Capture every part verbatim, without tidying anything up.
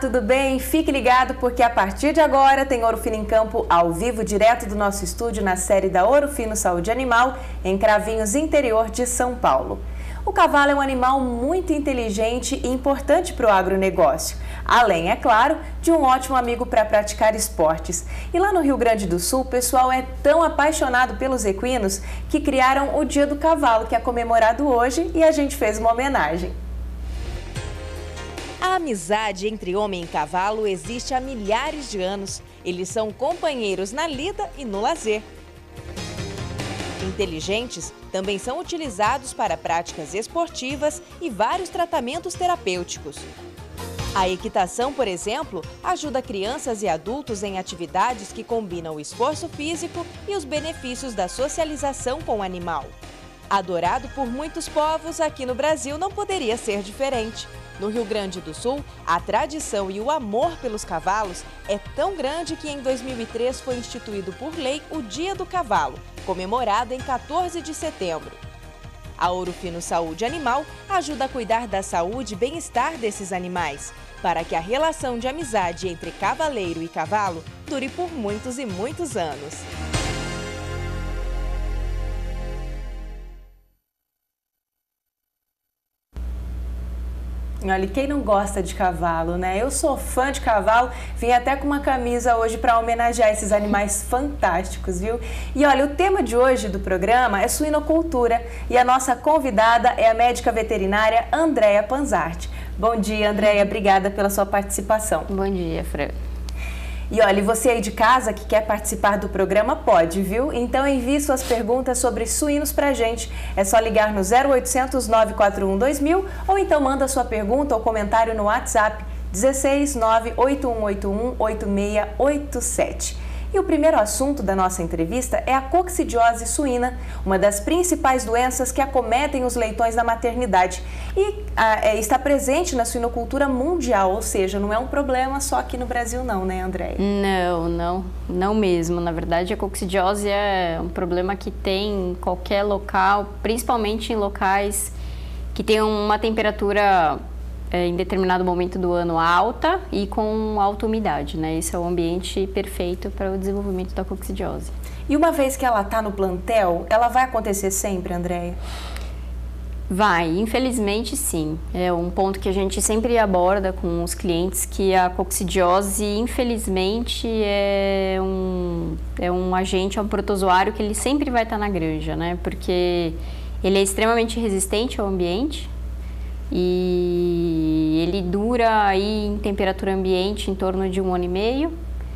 tudo bem? Fique ligado porque a partir de agora tem Ouro Fino em Campo ao vivo, direto do nosso estúdio na série da Ouro Fino Saúde Animal, em Cravinhos, interior de São Paulo. O cavalo é um animal muito inteligente e importante para o agronegócio, além, é claro, de um ótimo amigo para praticar esportes. E lá no Rio Grande do Sul, o pessoal é tão apaixonado pelos equinos que criaram o Dia do Cavalo, que é comemorado hoje, e a gente fez uma homenagem. A amizade entre homem e cavalo existe há milhares de anos. Eles são companheiros na lida e no lazer. Inteligentes também são utilizados para práticas esportivas e vários tratamentos terapêuticos. A equitação, por exemplo, ajuda crianças e adultos em atividades que combinam o esforço físico e os benefícios da socialização com o animal. Adorado por muitos povos, aqui no Brasil não poderia ser diferente. No Rio Grande do Sul, a tradição e o amor pelos cavalos é tão grande que em dois mil e três foi instituído por lei o Dia do Cavalo, comemorado em quatorze de setembro. A Ouro Fino Saúde Animal ajuda a cuidar da saúde e bem-estar desses animais, para que a relação de amizade entre cavaleiro e cavalo dure por muitos e muitos anos. Olha, quem não gosta de cavalo, né? Eu sou fã de cavalo, vim até com uma camisa hoje para homenagear esses animais fantásticos, viu? E olha, o tema de hoje do programa é suinocultura e a nossa convidada é a médica veterinária Andréia Panzarti. Bom dia, Andréia, obrigada pela sua participação. Bom dia, Fran. E olha, você aí de casa que quer participar do programa pode, viu? Então envie suas perguntas sobre suínos pra gente. É só ligar no zero oitocentos, nove quatro um, dois mil ou então manda sua pergunta ou comentário no WhatsApp dezesseis, nove oito um oito um, oito seis oito sete. E o primeiro assunto da nossa entrevista é a coccidiose suína, uma das principais doenças que acometem os leitões na maternidade e a, é, está presente na suinocultura mundial, ou seja, não é um problema só aqui no Brasil não, né, Andréia? Não, não, não mesmo. Na verdade, a coccidiose é um problema que tem em qualquer local, principalmente em locais que tem uma temperatura É, em determinado momento do ano alta e com alta umidade, né? Esse é o ambiente perfeito para o desenvolvimento da coccidiose. E uma vez que ela está no plantel, ela vai acontecer sempre, Andréia? Vai, infelizmente sim. É um ponto que a gente sempre aborda com os clientes, que a coccidiose, infelizmente, é um, é um agente, é um protozoário que ele sempre vai estar na granja, né? Porque ele é extremamente resistente ao ambiente, e ele dura aí em temperatura ambiente em torno de um ano e meio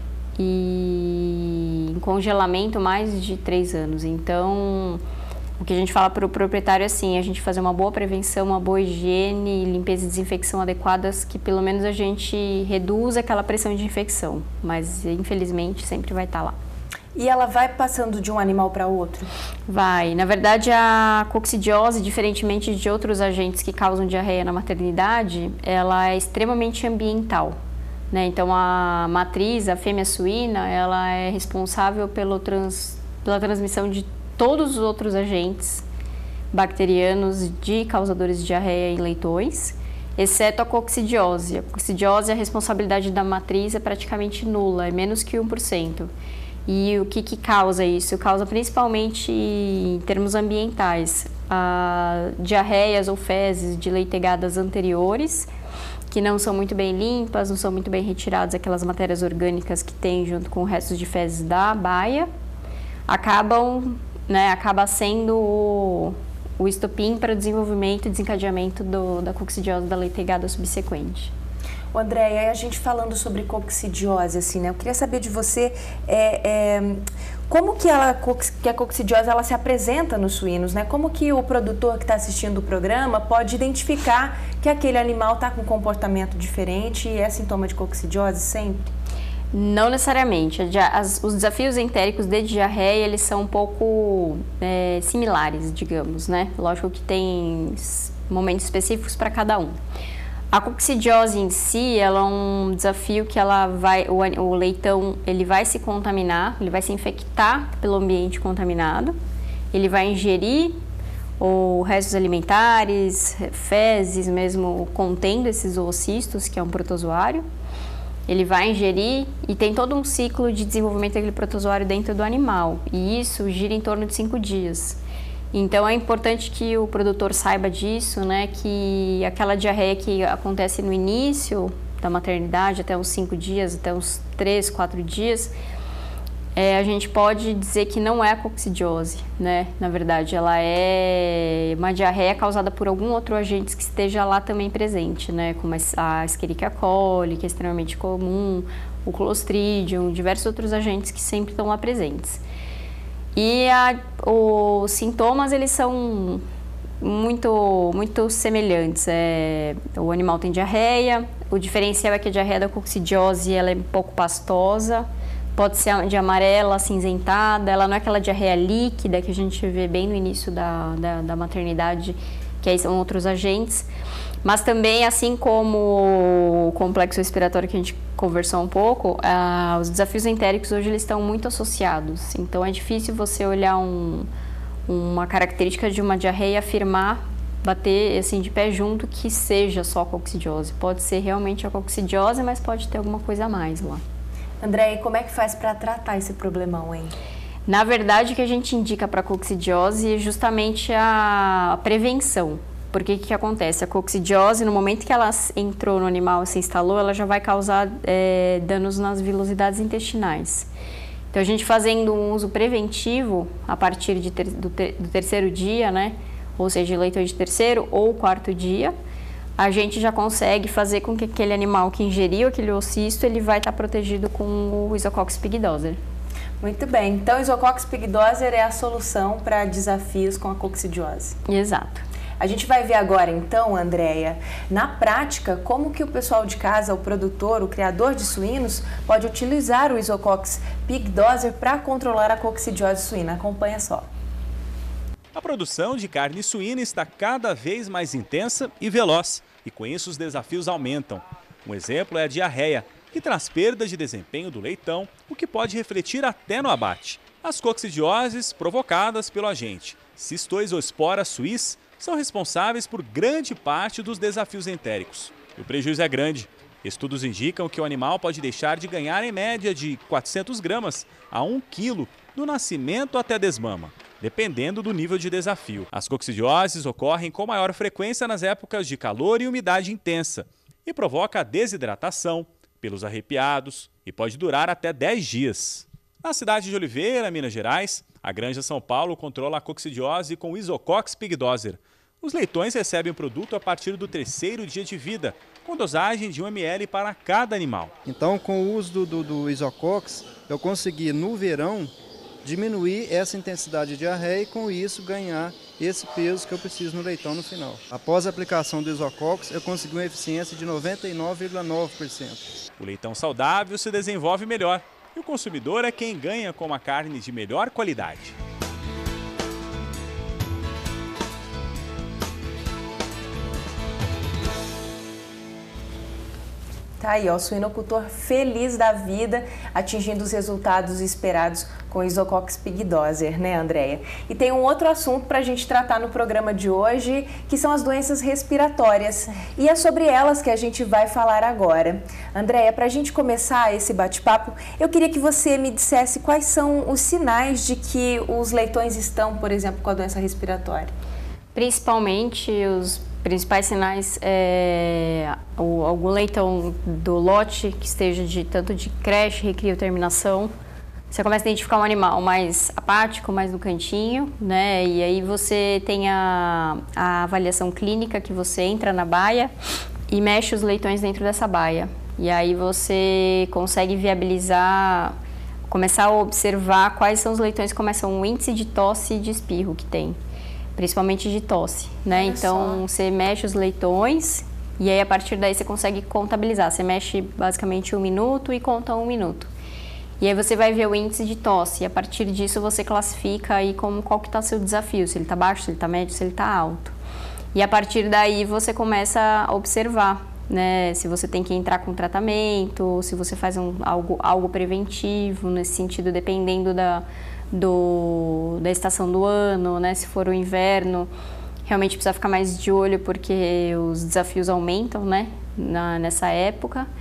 e em congelamento mais de três anos. Então, o que a gente fala para o proprietário é assim, a gente fazer uma boa prevenção, uma boa higiene, limpeza e desinfecção adequadas, que pelo menos a gente reduza aquela pressão de infecção, mas infelizmente sempre vai estar lá. E ela vai passando de um animal para outro? Vai. Na verdade, a coccidiose, diferentemente de outros agentes que causam diarreia na maternidade, ela é extremamente ambiental, né? Então, a matriz, a fêmea suína, ela é responsável pelo trans, pela transmissão de todos os outros agentes bacterianos de causadores de diarreia em leitões, exceto a coccidiose. A coccidiose, a responsabilidade da matriz é praticamente nula, é menos que um por cento. E o que, que causa isso? Causa principalmente em termos ambientais, a diarreias ou fezes de leitegadas anteriores, que não são muito bem limpas, não são muito bem retiradas aquelas matérias orgânicas que tem junto com restos de fezes da baia, acabam, né, acaba sendo o, o estopim para o desenvolvimento e desencadeamento do, da coccidiose da leitegada subsequente. Andréia, a gente falando sobre coccidiose, assim, né? Eu queria saber de você é, é, como que, ela, que a coccidiose ela se apresenta nos suínos, né? Como que o produtor que está assistindo o programa pode identificar que aquele animal está com um comportamento diferente e é sintoma de coccidiose sempre? Não necessariamente. As, os desafios entéricos de diarreia, eles são um pouco é, similares, digamos, né? Lógico que tem momentos específicos para cada um. A coccidiose em si, ela é um desafio que ela vai, o, o leitão ele vai se contaminar, ele vai se infectar pelo ambiente contaminado, ele vai ingerir ou restos alimentares, fezes mesmo contendo esses oocistos, que é um protozoário, ele vai ingerir e tem todo um ciclo de desenvolvimento daquele protozoário dentro do animal. E isso gira em torno de cinco dias. Então é importante que o produtor saiba disso, né? Que aquela diarreia que acontece no início da maternidade, até uns cinco dias, até uns três, quatro dias, é, a gente pode dizer que não é a coccidiose, né? Na verdade, ela é uma diarreia causada por algum outro agente que esteja lá também presente, né? Como a Escherichia coli, que é extremamente comum, o Clostridium, diversos outros agentes que sempre estão lá presentes. E a, os sintomas, eles são muito, muito semelhantes. É, o animal tem diarreia, o diferencial é que a diarreia da coccidiose ela é um pouco pastosa, pode ser de amarela, acinzentada, ela não é aquela diarreia líquida que a gente vê bem no início da, da, da maternidade, que aí são outros agentes. Mas também, assim como o complexo respiratório que a gente conversou um pouco, ah, os desafios entéricos hoje eles estão muito associados. Então é difícil você olhar um, uma característica de uma diarreia e afirmar, bater assim de pé junto que seja só a coccidiose. Pode ser realmente a coccidiose, mas pode ter alguma coisa a mais lá. André, e como é que faz para tratar esse problemão, hein? Na verdade, o que a gente indica para a coccidiose é justamente a prevenção. Porque o que, que acontece? A coccidiose, no momento que ela entrou no animal e se instalou, ela já vai causar é, danos nas vilosidades intestinais. Então, a gente fazendo um uso preventivo a partir de ter, do, ter, do terceiro dia, né? Ou seja, leitões de terceiro ou quarto dia, a gente já consegue fazer com que aquele animal que ingeriu aquele oocisto, ele vai estar protegido com o Isococcus pigdoser. Muito bem, então o Isococcus pigdoser é a solução para desafios com a coccidiose. Exato. A gente vai ver agora então, Andréia, na prática, como que o pessoal de casa, o produtor, o criador de suínos, pode utilizar o Isococcus pigdoser para controlar a coccidiose suína. Acompanha só. A produção de carne suína está cada vez mais intensa e veloz, e com isso os desafios aumentam. Um exemplo é a diarreia, que traz perda de desempenho do leitão, o que pode refletir até no abate. As coccidioses provocadas pelo agente Cystoisospora suis são responsáveis por grande parte dos desafios entéricos. E o prejuízo é grande. Estudos indicam que o animal pode deixar de ganhar em média de quatrocentas gramas a um quilo do nascimento até a desmama, dependendo do nível de desafio. As coccidioses ocorrem com maior frequência nas épocas de calor e umidade intensa e provoca a desidratação, pelos arrepiados e pode durar até dez dias. Na cidade de Oliveira, Minas Gerais, a Granja São Paulo controla a coccidiose com o Isococcus pigdoser. Os leitões recebem o produto a partir do terceiro dia de vida, com dosagem de um mililitro para cada animal. Então, com o uso do, do, do Isococcus, eu consegui, no verão, diminuir essa intensidade de diarreia e, com isso, ganhar esse peso que eu preciso no leitão no final. Após a aplicação do Isococcus, eu consegui uma eficiência de noventa e nove vírgula nove por cento. O leitão saudável se desenvolve melhor e o consumidor é quem ganha com uma carne de melhor qualidade. Tá aí, ó, o suinocultor feliz da vida, atingindo os resultados esperados com o Isococcus pigdoser, né, Andréia? E tem um outro assunto para a gente tratar no programa de hoje, que são as doenças respiratórias. E é sobre elas que a gente vai falar agora. Andréia, para a gente começar esse bate-papo, eu queria que você me dissesse quais são os sinais de que os leitões estão, por exemplo, com a doença respiratória. Principalmente os principais sinais é o, algum leitão do lote que esteja de tanto de creche, recrio, terminação. Você começa a identificar um animal mais apático, mais no cantinho, né? E aí você tem a, a avaliação clínica, que você entra na baia e mexe os leitões dentro dessa baia. E aí você consegue viabilizar, começar a observar quais são os leitões que começam o índice de tosse e de espirro que tem. Principalmente de tosse, né? Olha então, só. Você mexe os leitões e aí, a partir daí, você consegue contabilizar. Você mexe, basicamente, um minuto e conta um minuto. E aí, você vai ver o índice de tosse. E, a partir disso, você classifica aí como qual que está o seu desafio. Se ele está baixo, se ele está médio, se ele está alto. E, a partir daí, você começa a observar, né? Se você tem que entrar com tratamento, se você faz um, algo, algo preventivo, nesse sentido, dependendo da... Do, da estação do ano, né? Se for o inverno, realmente precisa ficar mais de olho porque os desafios aumentam, né? Na, nessa época.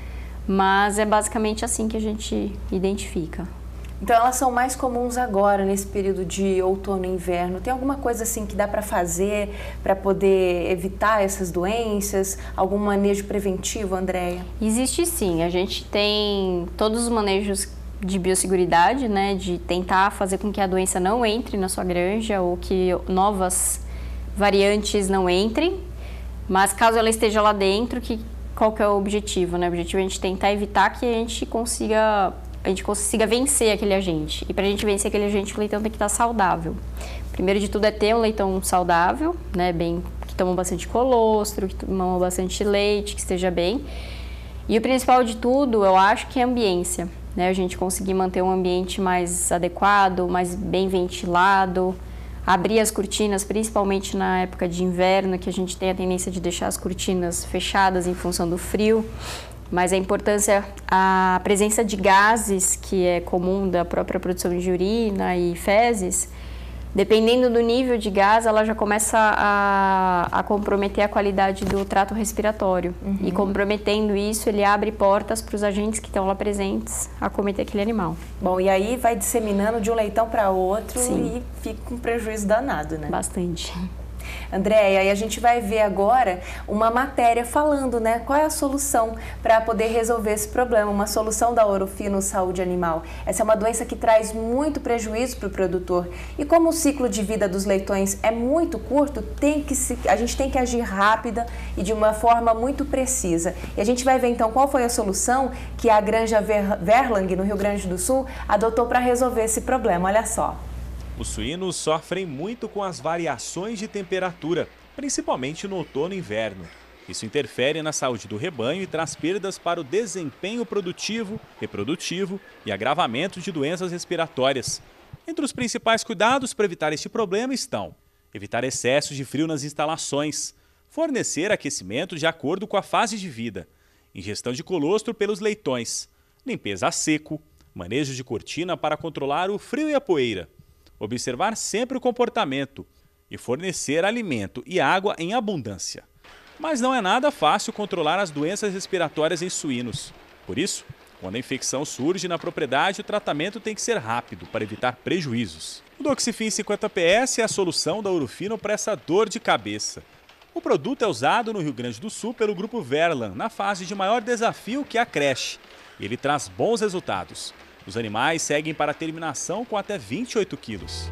mas é basicamente assim que a gente identifica. Então elas são mais comuns agora, nesse período de outono e inverno. Tem alguma coisa assim que dá para fazer para poder evitar essas doenças? Algum manejo preventivo, Andréia? Existe sim, a gente tem todos os manejos de biosseguridade, né, de tentar fazer com que a doença não entre na sua granja ou que novas variantes não entrem, mas caso ela esteja lá dentro, que, qual que é o objetivo, né? O objetivo é a gente tentar evitar que a gente consiga a gente consiga vencer aquele agente. E para a gente vencer aquele agente, o leitão tem que estar saudável. Primeiro de tudo é ter um leitão saudável, né, bem, que toma bastante colostro, que toma bastante leite, que esteja bem. E o principal de tudo, eu acho que é a ambiência, né, a gente conseguir manter um ambiente mais adequado, mais bem ventilado, abrir as cortinas, principalmente na época de inverno, que a gente tem a tendência de deixar as cortinas fechadas em função do frio. Mas a importância, a presença de gases, que é comum da própria produção de urina e fezes, dependendo do nível de gás, ela já começa a, a comprometer a qualidade do trato respiratório. Uhum. E comprometendo isso, ele abre portas para os agentes que estão lá presentes a cometer aquele animal. Bom, e aí vai disseminando de um leitão para outro. Sim. E fica com um prejuízo danado, né? Bastante. Andréia, e a gente vai ver agora uma matéria falando, né, qual é a solução para poder resolver esse problema, uma solução da Ouro Fino Saúde Animal. Essa é uma doença que traz muito prejuízo para o produtor e como o ciclo de vida dos leitões é muito curto, tem que se, a gente tem que agir rápida e de uma forma muito precisa. E a gente vai ver então qual foi a solução que a Granja Verlang, no Rio Grande do Sul, adotou para resolver esse problema. Olha só. Os suínos sofrem muito com as variações de temperatura, principalmente no outono e inverno. Isso interfere na saúde do rebanho e traz perdas para o desempenho produtivo, reprodutivo e agravamento de doenças respiratórias. Entre os principais cuidados para evitar este problema estão: evitar excessos de frio nas instalações, fornecer aquecimento de acordo com a fase de vida, ingestão de colostro pelos leitões, limpeza a seco, manejo de cortina para controlar o frio e a poeira, observar sempre o comportamento e fornecer alimento e água em abundância. Mas não é nada fácil controlar as doenças respiratórias em suínos. Por isso, quando a infecção surge na propriedade, o tratamento tem que ser rápido para evitar prejuízos. O Doxifin cinquenta P S é a solução da Ouro Fino para essa dor de cabeça. O produto é usado no Rio Grande do Sul pelo grupo Verlang, na fase de maior desafio, que é a creche. E ele traz bons resultados. Os animais seguem para a terminação com até vinte e oito quilos.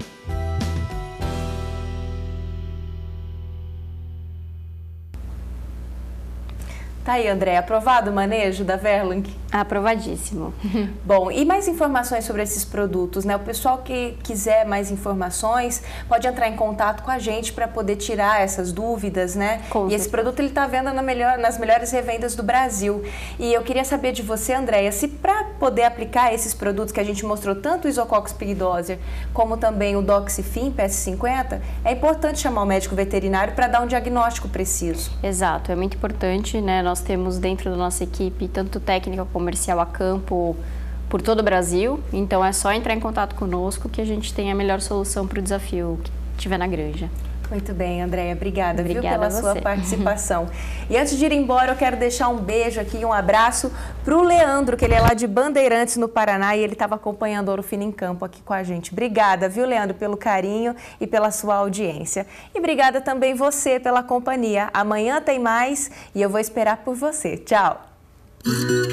Tá aí, André, aprovado o manejo da Verlang? Aprovadíssimo. Bom, e mais informações sobre esses produtos, né? O pessoal que quiser mais informações pode entrar em contato com a gente para poder tirar essas dúvidas, né? Com e esse produto ele está à venda na melhor, nas melhores revendas do Brasil. E eu queria saber de você, Andréia, se para poder aplicar esses produtos que a gente mostrou, tanto o Isocox Pigdosier como também o Doxifin P S cinquenta, é importante chamar o médico veterinário para dar um diagnóstico preciso. Exato, é muito importante, né? Nós temos dentro da nossa equipe tanto técnica comercial a campo por todo o Brasil, então é só entrar em contato conosco que a gente tem a melhor solução para o desafio que tiver na granja. Muito bem, Andréia, obrigada, obrigada viu, pela sua participação. E antes de ir embora, eu quero deixar um beijo aqui e um abraço para o Leandro, que ele é lá de Bandeirantes, no Paraná, e ele estava acompanhando o Ouro Fino em Campo aqui com a gente. Obrigada, viu, Leandro, pelo carinho e pela sua audiência. E obrigada também você pela companhia. Amanhã tem mais e eu vou esperar por você. Tchau!